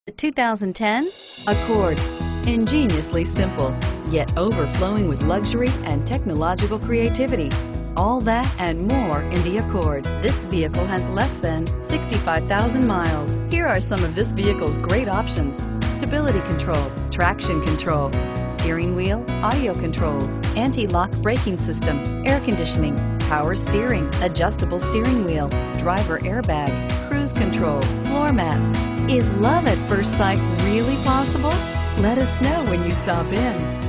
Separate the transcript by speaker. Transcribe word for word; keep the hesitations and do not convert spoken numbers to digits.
Speaker 1: The two thousand ten Accord. Ingeniously simple, yet overflowing with luxury and technological creativity. All that and more in the Accord. This vehicle has less than sixty-five thousand miles. Here are some of this vehicle's great options: stability control, traction control, steering wheel audio controls, anti-lock braking system, air conditioning, power steering, adjustable steering wheel, driver airbag, cruise control, floor mats. Is love at first sight really possible? Let us know when you stop in.